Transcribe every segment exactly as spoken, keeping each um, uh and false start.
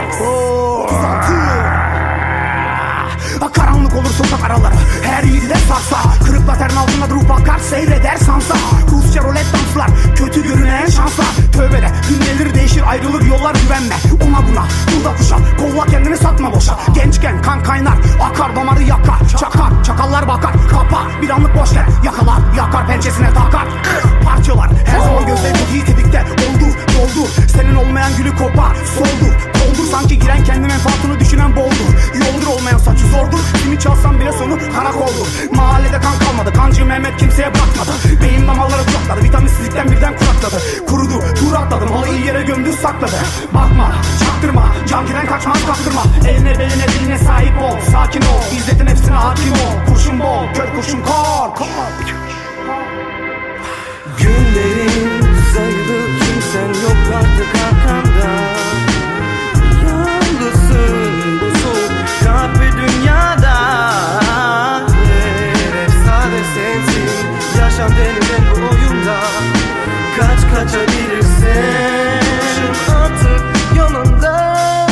Karanlık olur sokak araları, her yiğide sarsa. Kırık laterin altında durup bakar, seyreder sansa. Rusça rolet danslar, kötü görünen şanslar. Tövbede gün gelir değişir, ayrılır yollar, güvenme ona buna. Burada kuşa, kolla kendini satma boşa. Gençken kan kaynar, akar damarı yakar. Çakar, çakallar bakar, kapar. Bir anlık boşver, yakalar, yakar pençesine takar. Parçalar, her zaman gözleri tetiği tetikte. Doldur, doldur, senin olmayan gülü kopar. Soldur, doldur, sanki giren kendi menfaatını düşünen boldur. Yoldur olmayan saçı zordur, kimi çalsam bile sonu karakoldur. Mahallede kan kalmadı, kancı Mehmet kimseye bırakmadı. Beyin damarları kurakladı, vitaminsizlikten birden kurakladı. Kurudu, tur atladı, malı iyi yere gömdü sakladı. Bakma, çaktırma, can giren kaçmaz kaptırma. Eline beline diline sahip ol, sakin ol, izzetin hepsine hakim ol. Kurşun bol, kör kurşun kork. Günlerin sayılı, kimsen yok artık arkanda. Yalnızsın bu soğuk kahpe dünyada. Efsane sensin, yaşam denilen bu oyunda. Kaç kaçabilirsin artık yanında.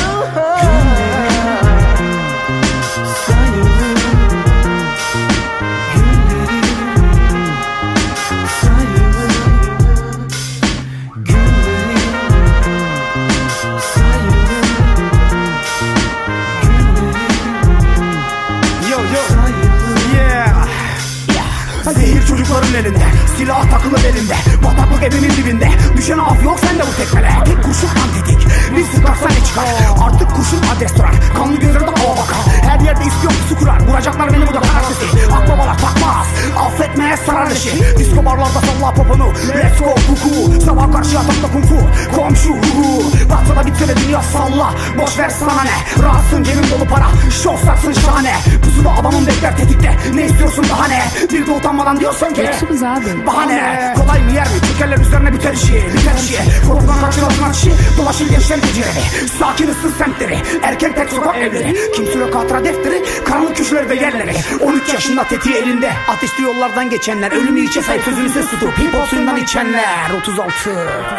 Zehir çocukların elinde, silah takılı belinde. Bataklık evimin dibinde, düşen af yok sende bu tekmele. Tek kurşun antetik, bir sıkarsa ne çıkar? Artık kurşun adres durar, kanlı gözlerde hava bakar. Her yerde istiyor su kurar, vuracaklar beni bu da karar sesi. Akbabalar takmaz, affetmeye sarar eşi. Disko barlarda salla poponu, let's go kuku. Sabah karşı yatakta kung fu, komşu huhu. Batsa da bitse de dünya salla, boş ver sana ne? Rahatsın, cebin dolu para, şofsaksın şahane. Pusuda adamın bekler tetikte, ne istiyorsun daha ne? Bir de utanmadan diyorsun ki bahane. Kolay mı yer mi? Tekerler üzerine biter işi, biter işi. Korkudan kaçırılsın kişi, dolaşır gençler geceleri. Sakin ıssız semtleri, erken tek sokak evleri. Kimse yok hatıra defteri, karanlık köşeleri ve yerleri. On üç yaşında tetiği elinde, ateşli yollardan geçenler. Ölümü içe sahip sözünü ses tutup hip hop suyundan içenler. Otuz altı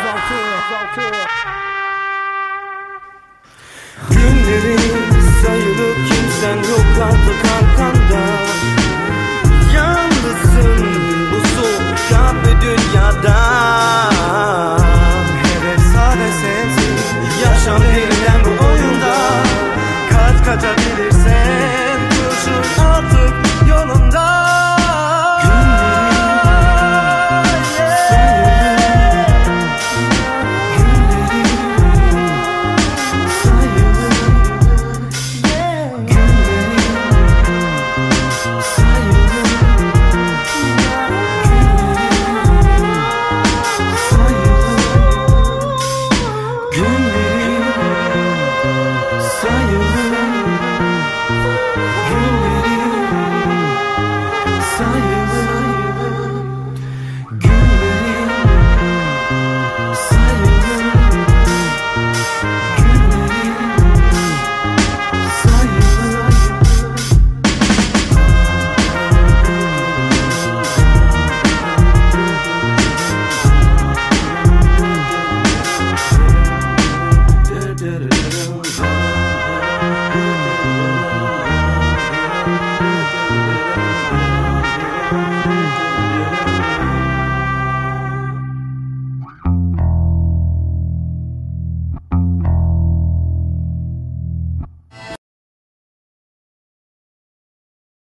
Günlerin sayılı, kimsen yok artık arkanda. Yalnızsın bu soğuk kahpe dünyada.